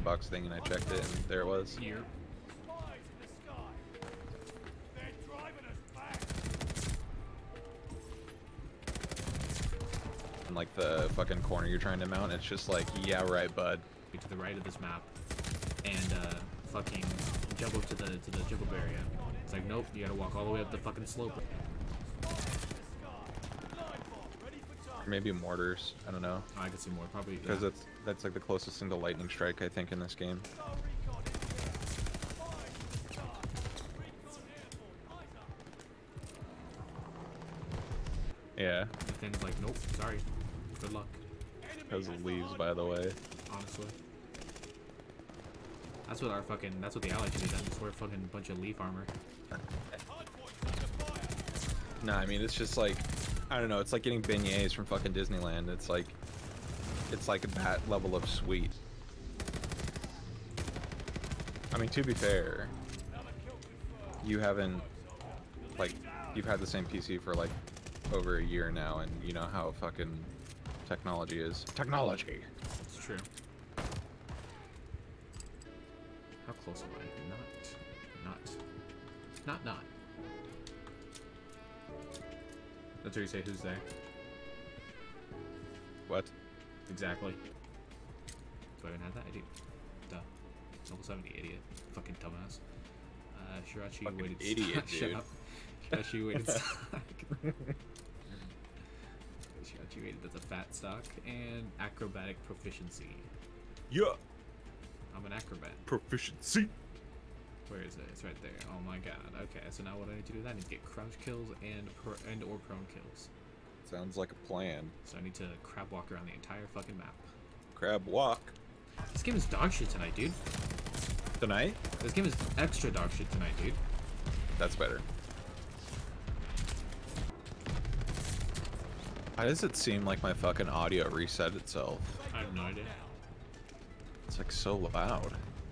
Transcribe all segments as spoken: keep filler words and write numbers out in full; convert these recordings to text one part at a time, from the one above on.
sandbox thing and I checked it and there it was. Here. And like the fucking corner you're trying to mount, it's just like, yeah, right, bud. To the right of this map, and uh, fucking jump up to the to the jump up area. It's like, nope, you gotta walk all the way up the fucking slope. Maybe mortars. I don't know. Oh, I could see more, probably. Because Yeah. that's that's like the closest thing to lightning strike I think in this game. Yeah. The thing's like, nope, sorry. Good luck. Because of leaves, by the way. Honestly. That's what our fucking, that's what the allies should have done, just wear a fucking bunch of leaf armor. Nah, I mean, it's just like, I don't know, it's like getting beignets from fucking Disneyland. It's like, it's like that level of sweet. I mean, to be fair, you haven't, like, you've had the same P C for like over a year now, and you know how fucking technology is. Technology! It's true. How close am I? Not. Not. Not not. That's where you say who's there. What? Exactly. Do I even have that? I do. Duh. Level seventy, idiot. Fucking dumbass. Uh, Shirachi Fucking waited idiot, Shut dude. up. Shirachi waited stock. Shirachi waited as a fat stock. And acrobatic proficiency. Yeah! I'm an acrobat. Proficiency! Where is it? It's right there. Oh my god. Okay, so now what I need to do is I need to get crouch kills and per and or prone kills. Sounds like a plan. So I need to crab walk around the entire fucking map. Crab walk. This game is dog shit tonight, dude. Tonight? This game is extra dog shit tonight, dude. That's better. Why does it seem like my fucking audio reset itself? I have no idea. It's like so loud.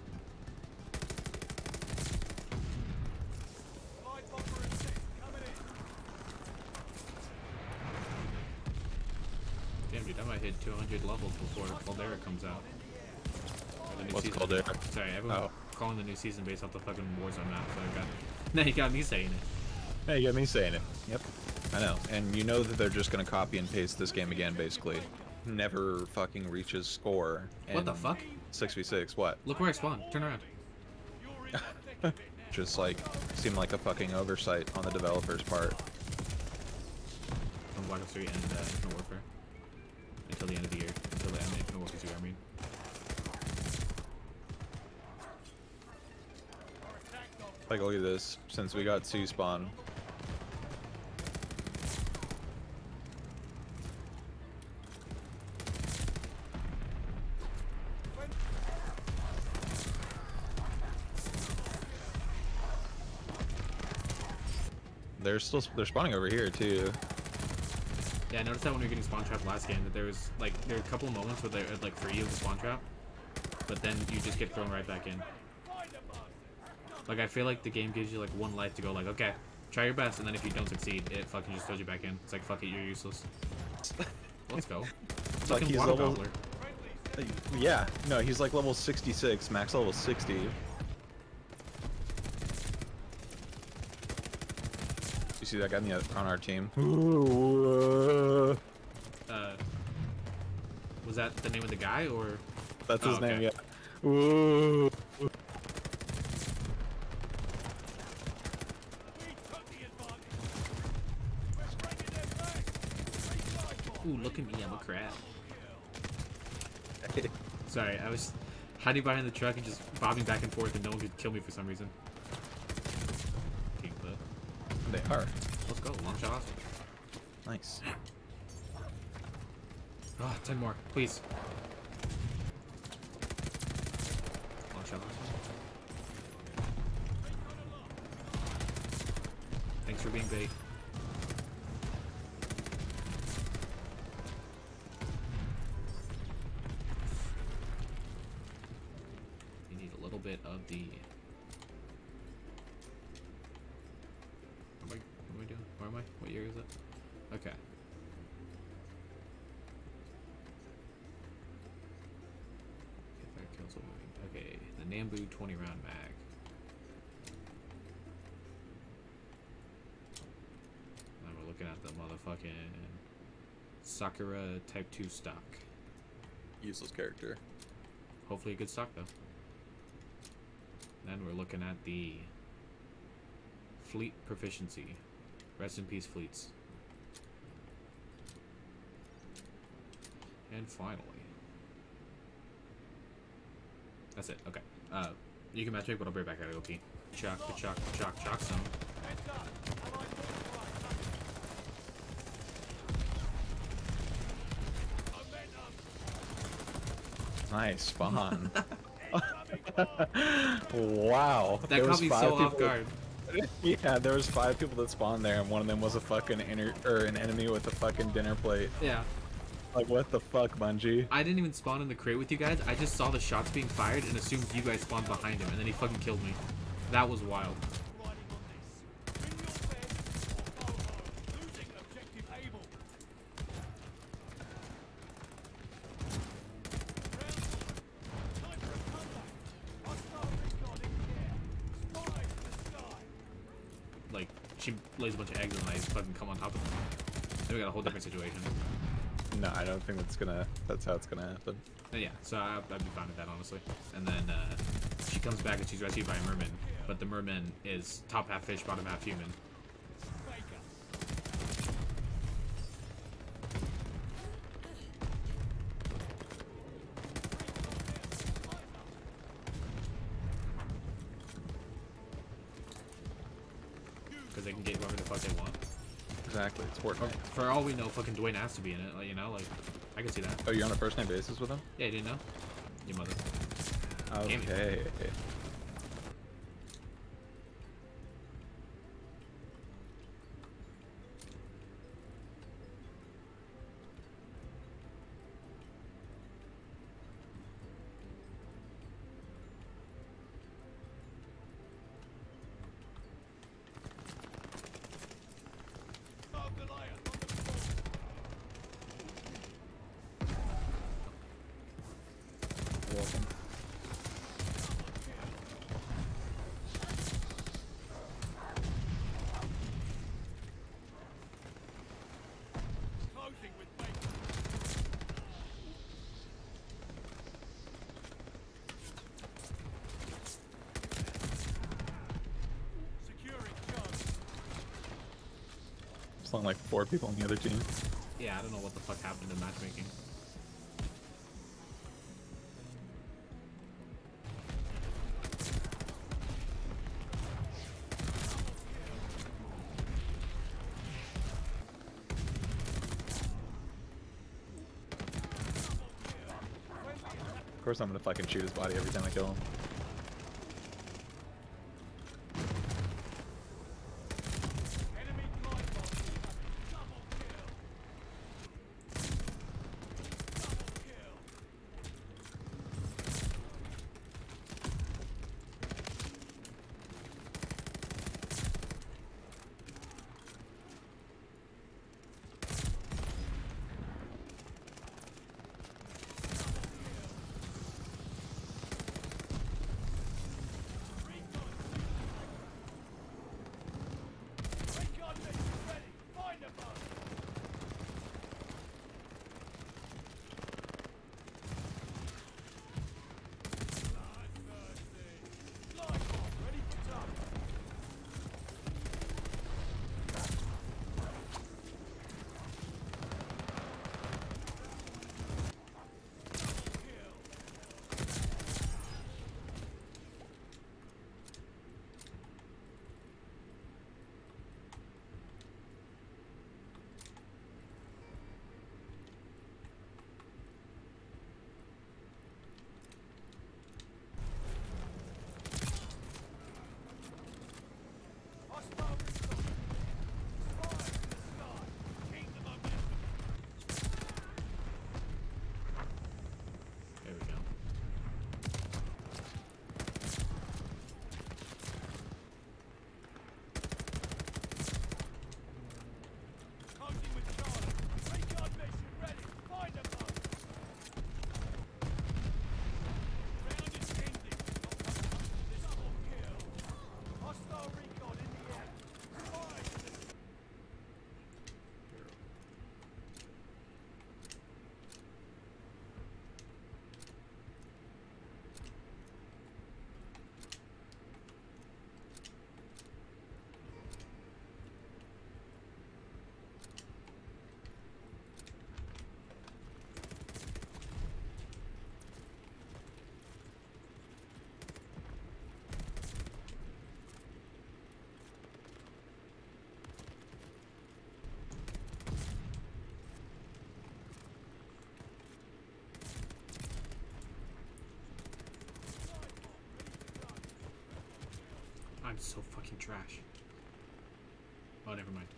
Damn, dude, I might hit two hundred levels before Caldera comes out. Or the new What's season. Caldera? Sorry, everyone's Oh. calling the new season based off the fucking Warzone map, so I got... Now you got me saying it. Hey, you got me saying it. Yep. I know. And you know that they're just gonna copy and paste this game again, basically. Never fucking reaches score. What the fuck? six v six, what? Look where I spawned. Turn around. Just like, seemed like a fucking oversight on the developer's part. On Black Ops three and uh, Infinite Warfare. Until the end of the year. Until the end of Infinite Warfare two, I mean. Like, look at this. Since we got C-spawn. They're still they're spawning over here too. Yeah, I noticed that when we were getting spawn trapped last game, that there was like there were a couple of moments where they would like free you of the spawn trap, but then you just get thrown right back in. Like I feel like the game gives you like one life to go like, okay, try your best, and then if you don't succeed, it fucking just throws you back in. It's like, fuck it, you're useless. Let's go. It's like he's water level. gobbler. Yeah, no, he's like level sixty-six, max level sixty. You see that guy on, the, on our team? Uh, was that the name of the guy or? That's his Oh, name, okay. yeah. Ooh. Ooh, look at me, I'm a crab. Sorry, I was hiding behind the truck and just bobbing back and forth and no one could kill me for some reason. King clip. They are. Let's go, long shot off. Nice. Ah, ten more, please. Long shot off. Thanks for being bait. Bit of the what am I, what am I doing? Where am I? What year is it? Okay. Fire kills are moving Okay, the Nambu twenty round mag. Now we're looking at the motherfucking Sakura Type two stock. Useless character. Hopefully a good stock though. Then we're looking at the Fleet Proficiency. Rest in peace, fleets. And finally, that's it. Okay. Uh, you can match make, but I'll be right back. I gotta go pee. Chalk, chalk, chalk, chalk zone. Nice spawn. Wow. That there caught was me five so people. off guard. Yeah, there was five people that spawned there, and one of them was a fucking inner or an enemy with a fucking dinner plate. Yeah. Like, what the fuck, Bungie? I didn't even spawn in the crate with you guys. I just saw the shots being fired and assumed you guys spawned behind him, and then he fucking killed me. That was wild. Like, she lays a bunch of eggs and I fucking come on top of them. Then we got a whole different situation. No, I don't think that's gonna. That's how it's gonna happen. Uh, yeah, so I, I'd be fine with that, honestly. And then uh, she comes back and she's rescued by a merman, but the merman is top half fish, bottom half human. Because they can get whoever the fuck they want. Exactly, it's Fortnite. For all we know, fucking Dwayne has to be in it, like, you know, like, I can see that. Oh, you're on a first name basis with him? Yeah, you didn't know? Your mother. Okay. Welcome. It's not like four people on the other team. Yeah, I don't know what the fuck happened in matchmaking. Of course I'm gonna fucking shoot his body every time I kill him. I'm so fucking trash. Oh, never mind.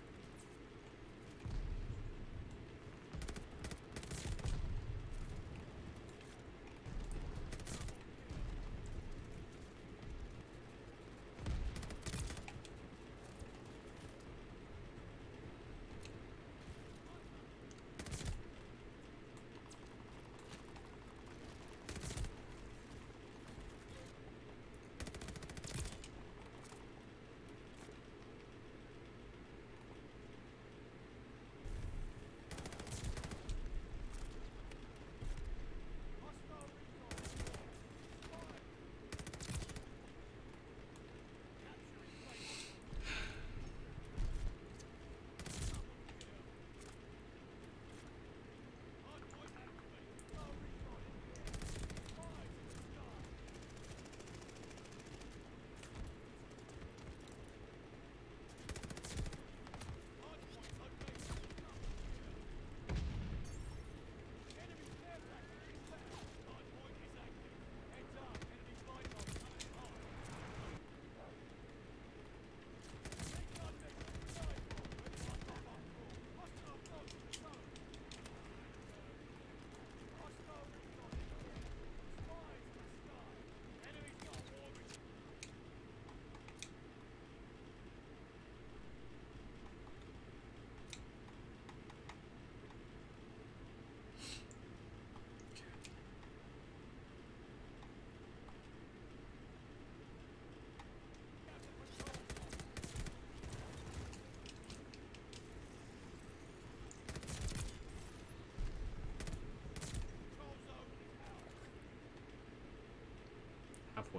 Halfway.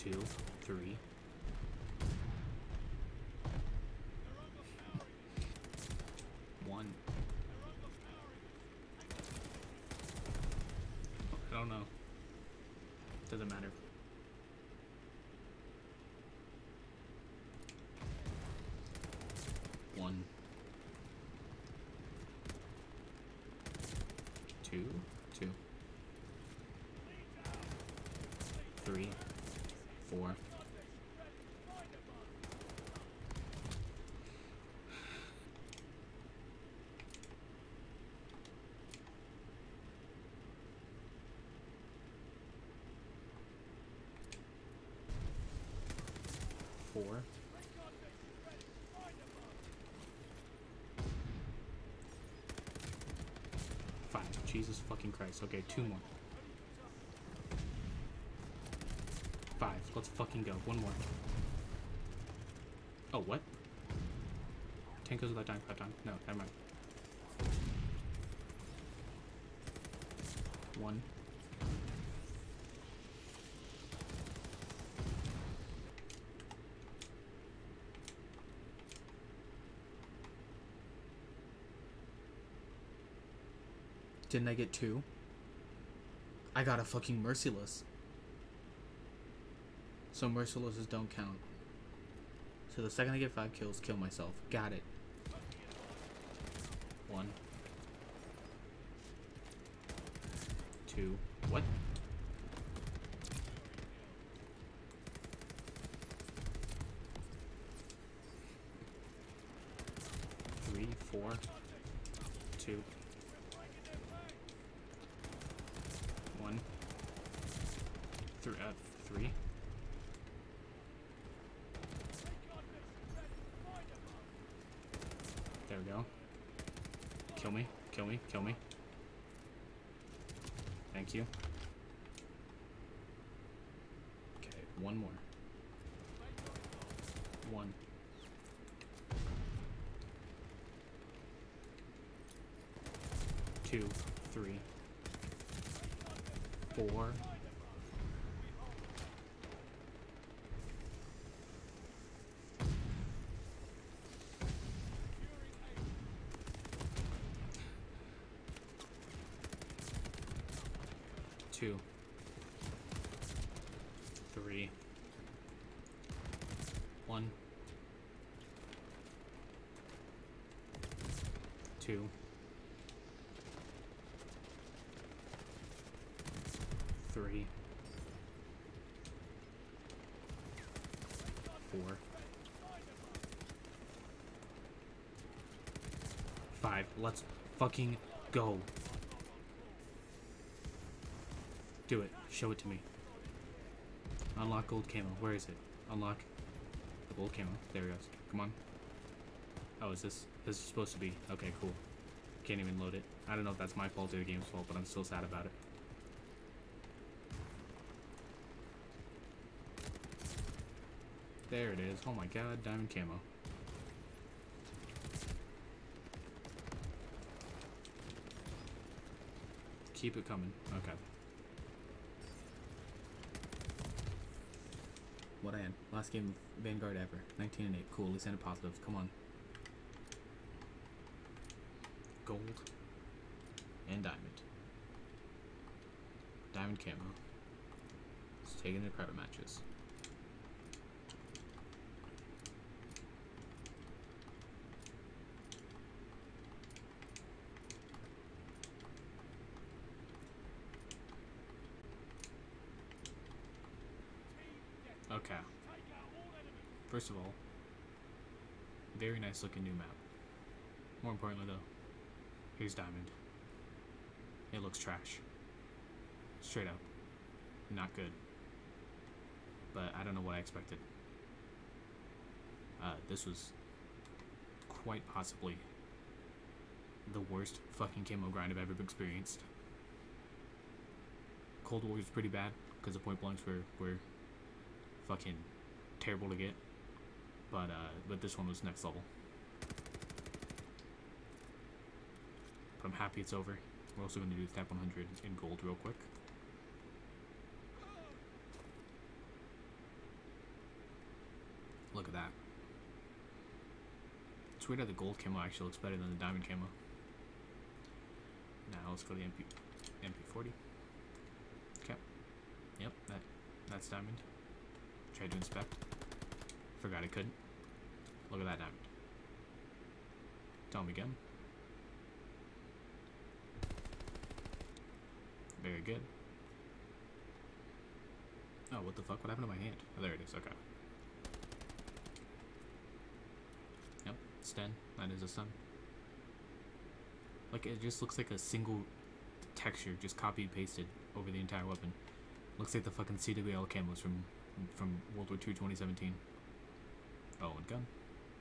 two, three. One. I don't know. Doesn't matter. One. Two. Two. Three. Four. Four. Five. Jesus fucking Christ. Okay, two more. Five. Let's fucking go. One more. Oh, what? Ten goes without dying five times. No, never mind. One. Didn't I get two? I got a fucking merciless. So mercilesses don't count. So the second I get five kills, kill myself. Got it. One. Two. What? Three, four, two. One. Three, uh, three. There we go. Kill me, kill me, kill me. Thank you. Okay, one more. One. Two, three, four. Two, three, one, two, three, four, five. Let's fucking go. Do it. Show it to me. Unlock gold camo. Where is it? Unlock the gold camo. There it goes. Come on. Oh, is this... This is supposed to be... Okay, cool. Can't even load it. I don't know if that's my fault or the game's fault, but I'm still sad about it. There it is. Oh my god, diamond camo. Keep it coming. Okay. What I had. Last game of Vanguard ever. nineteen and eight. Cool. At least ended positive. Come on. Gold. And diamond. Diamond camo. Let's take it into private matches. Okay. First of all, very nice looking new map. More importantly though, here's diamond. It looks trash. Straight up. Not good. But I don't know what I expected. Uh, this was quite possibly the worst fucking camo grind I've ever experienced. Cold War was pretty bad because the point blanks were, were fucking terrible to get, but uh, but this one was next level. But I'm happy it's over. We're also going to do the Tap one hundred in gold real quick. It's weird that the gold camo actually looks better than the diamond camo. Now let's go to the M P M P forty. Okay. Yep, that that's diamond. Tried to inspect. Forgot I couldn't. Look at that diamond. Tell me again. Very good. Oh, what the fuck? What happened to my hand? Oh, there it is. Okay. Yep, Sten. That is a stun. Like, it just looks like a single texture just copied pasted over the entire weapon. Looks like the fucking C W L camos from from World War Two twenty seventeen. Oh, and gun.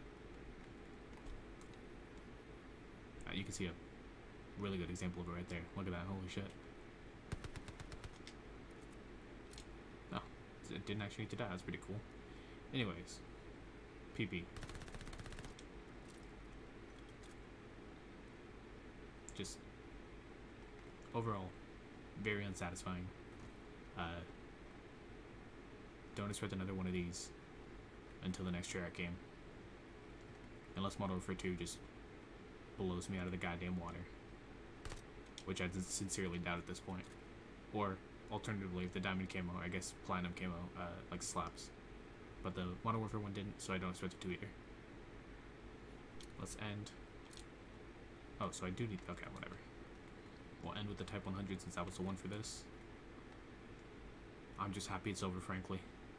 Uh, you can see a really good example of it right there. Look at that. Holy shit. Oh, it didn't actually need to die. That's pretty cool. Anyways. P P. Just overall very unsatisfying. Uh, don't expect another one of these until the next Treyarch game, unless Modern Warfare two just blows me out of the goddamn water, which I sincerely doubt at this point. Or alternatively, if the diamond camo, I guess platinum camo, uh, like slaps, but the Modern Warfare one didn't, so I don't expect it to either. Let's end. Oh, so I do need... Okay, whatever. We'll end with the Type one hundred since that was the one for this. I'm just happy it's over, frankly.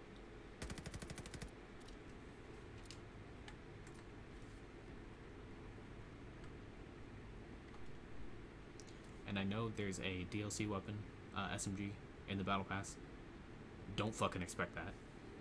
And I know there's a D L C weapon, uh, S M G, in the Battle Pass. Don't fucking expect that.